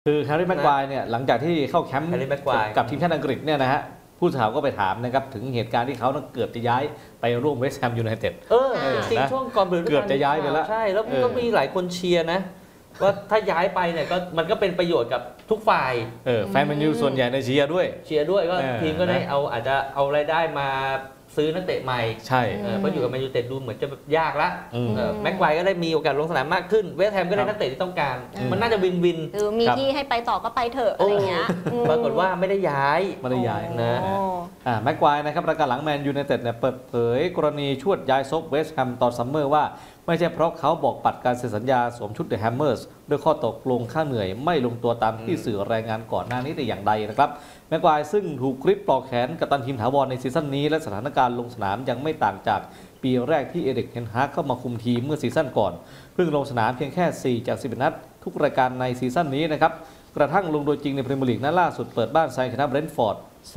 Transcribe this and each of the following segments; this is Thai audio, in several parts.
คือแฮร์รี่แม็กไกวร์เนี่ยหลังจากที่เข้าแคมป์กับทีมชาติอังกฤษเนี่ยนะฮะผู้สื่อข่าวก็ไปถามนะครับถึงเหตุการณ์ที่เขาเกือบจะย้ายไปร่วมเวสต์แฮมยูไนเต็ดจริงช่วงก่อนเกือบจะย้ายไปแล้วใช่แล้วก็มีหลายคนเชียร์นะว่าถ้าย้ายไปเนี่ยก็มันก็เป็นประโยชน์กับทุกฝ่ายแฟนแมนยูส่วนใหญ่ในเชียร์ด้วยก็ทีมก็ได้อาจจะเอารายได้มาซื้อนักเตะใหม่ใช่เพราะอยู่กับแมนยูเต็ดดูเหมือนจะยากละแม็กไกวร์ก็ได้มีโอกาสลงสนามมากขึ้นเวสต์แฮมก็ได้นักเตะที่ต้องการมันน่าจะวินวินมีที่ให้ไปต่อก็ไปเถอะอะไรเงี้ยปรากฏว่าไม่ได้ย้ายนะแม็กไกวร์นะครับประกาศหลังแมนยูไนเต็ดเนี่ยเปิดเผยกรณีชวดย้ายซบเวสต์แฮมตอนซัมเมอร์ว่าไม่ใช่เพราะเขาบอกปัดการเซ็นสัญญาสวมชุดเดอะแฮมเมอร์สด้วยข้อตกลงค่าเหนื่อยไม่ลงตัวตามที่สื่อรายงานก่อนหน้านี้แต่อย่างใดนะครับแม็กไกวร์ซึ่งถูกกริปปลอกแขนกัปตันทีมถาวรในซีซั่นนี้และสถานการณ์ลงสนามยังไม่ต่างจากปีแรกที่เอริก เทนฮากเข้ามาคุมทีมเมื่อซีซั่นก่อนเพิ่งลงสนามเพียงแค่4 จาก 11 นัดทุกรายการในซีซั่นนี้นะครับกระทั่งลงโดยจริงในพรีเมียร์ลีกนัดล่าสุดเปิดบ้านไซน์ชนะเบรนท์ฟอร์ด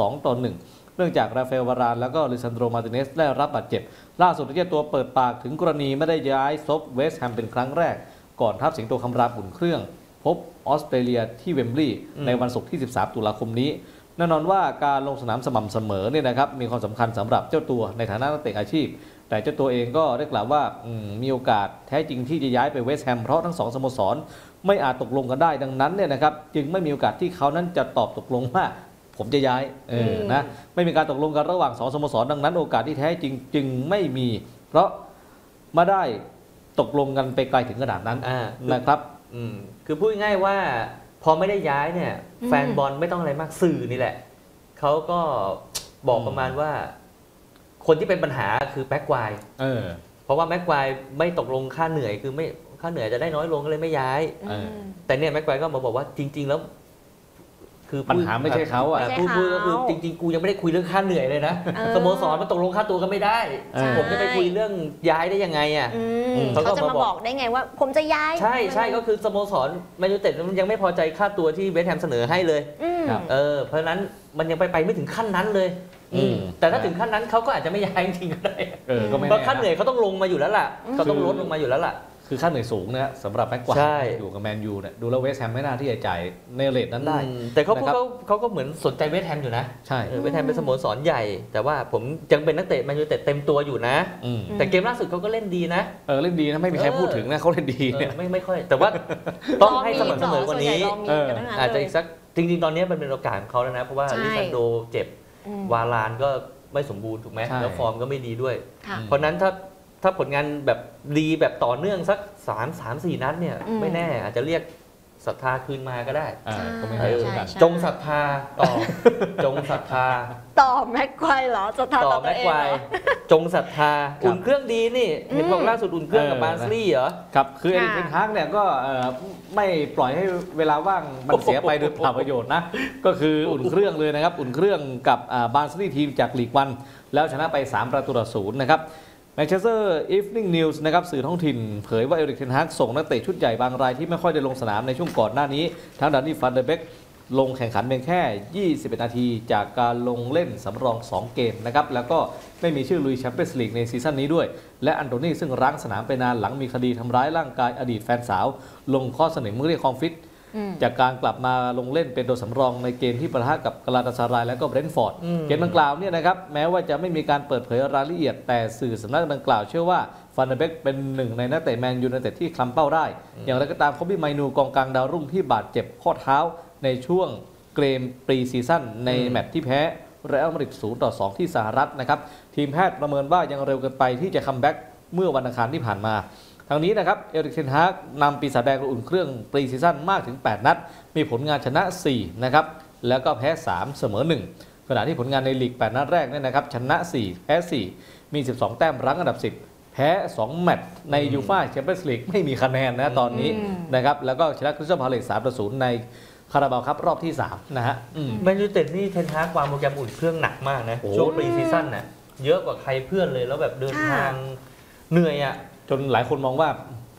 2-1 เนื่องจากราฟาเอล วารานแล้วก็ลิซันโดร มาติเนสได้รับบาดเจ็บล่าสุดเจ้าตัวเปิดปากถึงกรณีไม่ได้ย้ายซบเวสต์แฮมเป็นครั้งแรกก่อนทัพสิงโตคำรามอุ่นเครื่องพบออสเตรเลียที่เวมบลีย์ในวันศุกร์ที่ 13 ตุลาคมนี้แน่นอนว่าการลงสนามสม่ำเสมอเนี่ยนะครับมีความสำคัญสำหรับเจ้าตัวในฐานะนักเตะอาชีพแต่เจ้าตัวเองก็ได้กล่าวว่ามีโอกาสแท้จริงที่จะย้ายไปเวสต์แฮมเพราะทั้ง2 สโมสรไม่อาจตกลงกันได้ดังนั้นเนี่ยนะครับจึงไม่มีโอกาสที่เขานั้นจะตอบตกลงว่าผมจะย้ายนะไม่มีการตกลงกันระหว่าง2 สโมสรดังนั้นโอกาสที่แท้จริงจึงไม่มีเพราะไม่ได้ตกลงกันไปไกลถึงขนาดนั้นนะครับคือพูดง่ายๆว่าพอไม่ได้ย้ายเนี่ยแฟนบอลไม่ต้องอะไรมากสื่อนี่แหละเขาก็บอกประมาณว่าคนที่เป็นปัญหาคือแม็กไกวร์เพราะว่าแม็กไกวร์ไม่ตกลงค่าเหนื่อยคือไม่ค่าเหนื่อยจะได้น้อยลงก็เลยไม่ย้ายแต่เนี่ยแม็กไกวร์ก็มาบอกว่าจริงๆแล้วคือปัญหาไม่ใช่เขาพูดก็คือจริงๆกูยังไม่ได้คุยเรื่องค่าเหนื่อยเลยนะสโมสรมันตกลงค่าตัวกันไม่ได้ผมจะไปคุยเรื่องย้ายได้ยังไงเขาจะมาบอกได้ไงว่าผมจะย้ายใช่ก็คือสโมสรแมนยูเต็ดมันยังไม่พอใจค่าตัวที่เวสต์แฮมเสนอให้เลยเพราะฉะนั้นมันยังไปไม่ถึงขั้นนั้นเลยแต่ถ้าถึงขั้นนั้นเขาก็อาจจะไม่ย้ายจริงๆก็ได้เพราะค่าเหนื่อยเขาต้องลงมาอยู่แล้วล่ะเขาต้องลดลงมาอยู่แล้วล่ะคือค่าเหนื่อยสูงนะสำหรับแม็กไกวร์อยู่กับแมนยูเนี่ยดูแล้วเวสต์แฮมไม่น่าที่จะจ่ายในเรทนั้นได้แต่เขาก็เหมือนสนใจเวสต์แฮมอยู่นะใช่เวสต์แฮมเป็นสโมสรใหญ่แต่ว่าผมยังเป็นนักเตะแมนยูเต็มตัวอยู่นะแต่เกมล่าสุดเขาก็เล่นดีนะเล่นดีนะไม่มีใครพูดถึงนะเขาเล่นดีเนี่ยไม่ค่อยแต่ว่าต้องให้สม่ำเสมอกว่านี้อาจจะอีกสักจริงๆตอนนี้มันเป็นโอกาสของเขาแล้วนะเพราะว่าลิซันโดเจ็บวาลานก็ไม่สมบูรณ์ถูกไหมแล้วฟอร์มก็ไม่ดีด้วยเพราะนั้นถ้าผลงานแบบดีแบบต่อเนื่องสัก3-4 นัดเนี่ยไม่แน่อาจจะเรียกศรัทธาคืนมาก็ได้จงศรัทธาต่อจงศรัทธาต่อแม็กไกวร์เหรอศรัทธาต่อแม็กไกวร์จงศรัทธาอุ่นเครื่องดีนี่เห็นบอกล่าสุดอุ่นเครื่องกับบาร์นสลีย์เหรอครับคือเอริก เทนฮากเนี่ยก็ไม่ปล่อยให้เวลาว่างมันเสียไปโดยเปล่าประโยชน์นะก็คืออุ่นเครื่องเลยนะครับอุ่นเครื่องกับบาร์นสลีย์ทีมจากลีกวันแล้วชนะไป3-0นะครับแมนเชสเตอร์อีฟนิ่งนิวส์นะครับสื่อท้องถิ่นเผยว่าเอริก เทนฮากส่งนักเตะชุดใหญ่บางรายที่ไม่ค่อยได้ลงสนามในช่วงก่อนหน้านี้ทั้งดานี่ฟันเดอร์เบกลงแข่งขันเพียงแค่21 นาทีจากการลงเล่นสำรอง2 เกมนะครับแล้วก็ไม่มีชื่อลุยแชมเปี้ยนส์ลีกในซีซั่นนี้ด้วยและอันโตนี่ซึ่งรั้งสนามไปนานหลังมีคดีทำร้ายร่างกายอดีตแฟนสาวลงข้อเสนอเรียกความฟิตจากการกลับมาลงเล่นเป็นตัวสำรองในเกมที่ปะทะกับกาลาตาซารายและก็เบรนท์ฟอร์ดเกมดังกล่าวเนี่ยนะครับแม้ว่าจะไม่มีการเปิดเผยรายละเอียดแต่สื่อสำนักดังกล่าวเชื่อว่าฟันเดอร์เบกเป็นหนึ่งในนักเตะแมนยูไนเต็ดที่คลำเป้าได้อย่างไรก็ตามคอบบี้ไมนูกองกลางดาวรุ่งที่บาดเจ็บข้อเท้าในช่วงเกมปรีซีซั่นในแมตช์ที่แพ้เรอัลมาดริด 0-2 ที่สหรัฐนะครับทีมแพทย์ประเมินว่ายังเร็วเกินไปที่จะคัมแบ็กเมื่อวันอังคารที่ผ่านมาทางนี้นะครับเอริก เทนฮากนำปีศาจแดงอุ่นเครื่องปรีซีซั่นมากถึง8 นัดมีผลงานชนะ4นะครับแล้วก็แพ้3เสมอ1ขณะที่ผลงานในลีก8 นัดแรกเนี่ยนะครับชนะ4แพ้4มี12 แต้มรั้งอันดับ10แพ้2แมตช์ในยูฟ่าแชมเปี้ยนส์ลีกไม่มีคะแนนนะตอนนี้นะครับแล้วก็ชนะคริสตัลพาเลซ 3-0 ในคาราบาวคัพรอบที่3นะฮะแมนยูเต็ดนี่เทนฮากวางโปรแกรมอุ่นเครื่องหนักมากนะช่วงปรีซีซั่นน่ะเยอะกว่าใครเพื่อนเลยแล้วแบบเดินทางเหนื่อยอ่ะจนหลายคนมองว่า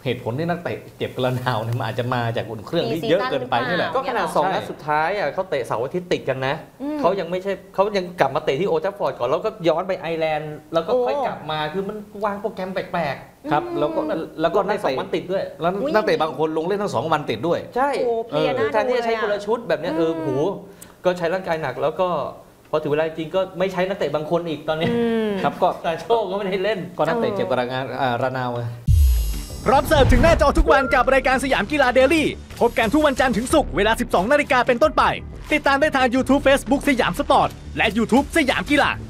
เหตุผลที่นักเตะเจ็บกระนาวเนี่ยมันอาจจะมาจากอุ่นเครื่องที่เยอะเกินไปนี่แหละก็ขนาด2 นัดสุดท้ายอ่ะเขาเตะเสาร์อาทิตย์ติดกันนะเขายังกลับมาเตะที่โอลด์แทราฟฟอร์ดก่อนแล้วก็ย้อนไปไอร์แลนด์แล้วก็ค่อยกลับมาคือมันวางโปรแกรมแปลกครับแล้วก็นัก 2 เตะวันติดด้วยแล้วนักเตะบางคนลงเล่นทั้ง2 วันติดด้วยใช่โอ้เพลียหน้าแทนที่จะใช้คนละชุดแบบเนี้ยโหก็ใช้ร่างกายหนักแล้วก็พอถึงเวลาจริงก็ไม่ใช้นักเตะบางคนอีกตอนนี้ครับก็ซาโชก็ไม่ได้เล่นก็นักเตะเจ็บกระนาวพร้อมเสิร์ฟถึงหน้าจอทุกวันกับรายการสยามกีฬาเดลี่พบกันทุกวันจันทร์ถึงศุกร์เวลา 12 นาฬิกาเป็นต้นไปติดตามได้ทาง YouTube Facebook สยามสปอร์ตและ YouTube สยามกีฬา